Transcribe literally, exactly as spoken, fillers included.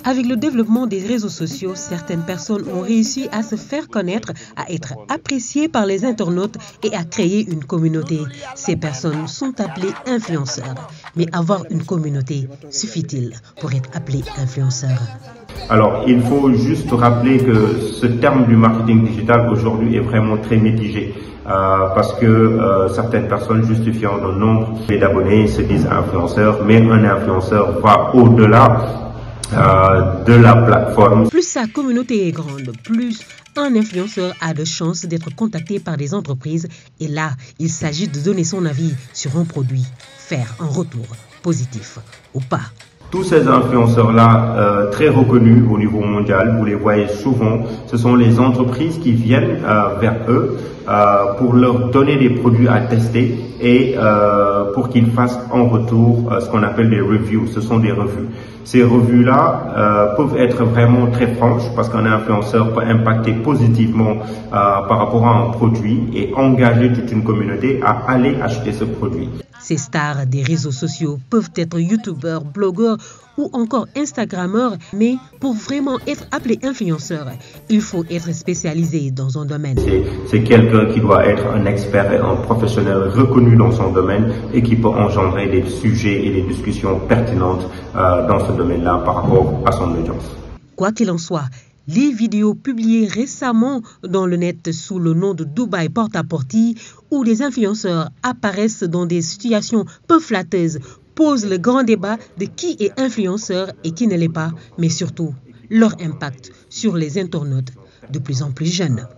Avec le développement des réseaux sociaux, certaines personnes ont réussi à se faire connaître, à être appréciées par les internautes et à créer une communauté. Ces personnes sont appelées influenceurs. Mais avoir une communauté, suffit-il pour être appelé influenceur? Alors, il faut juste rappeler que ce terme du marketing digital aujourd'hui est vraiment très mitigé. Euh, parce que euh, certaines personnes justifiant le nombre d'abonnés se disent influenceurs, mais un influenceur va au-delà Euh, de la plateforme. Plus sa communauté est grande, plus un influenceur a de chances d'être contacté par des entreprises et là, il s'agit de donner son avis sur un produit, faire un retour positif ou pas. Tous ces influenceurs-là, euh, très reconnus au niveau mondial, vous les voyez souvent, ce sont les entreprises qui viennent euh, vers eux euh, pour leur donner des produits à tester et euh, pour qu'ils fassent en retour euh, ce qu'on appelle des reviews. Ce sont des revues. Ces revues-là euh, peuvent être vraiment très franches parce qu'un influenceur peut impacter positivement euh, par rapport à un produit et engager toute une communauté à aller acheter ce produit. Ces stars des réseaux sociaux peuvent être youtubeurs, blogueurs ou encore instagrammeurs, mais pour vraiment être appelé influenceur, il faut être spécialisé dans un domaine. C'est quelqu'un qui doit être un expert et un professionnel reconnu dans son domaine et qui peut engendrer des sujets et des discussions pertinentes euh, dans ce domaine-là par rapport à son audience. Quoi qu'il en soit, les vidéos publiées récemment dans le net sous le nom de Dubaï Porta-Porte, où des influenceurs apparaissent dans des situations peu flatteuses, posent le grand débat de qui est influenceur et qui ne l'est pas, mais surtout leur impact sur les internautes de plus en plus jeunes.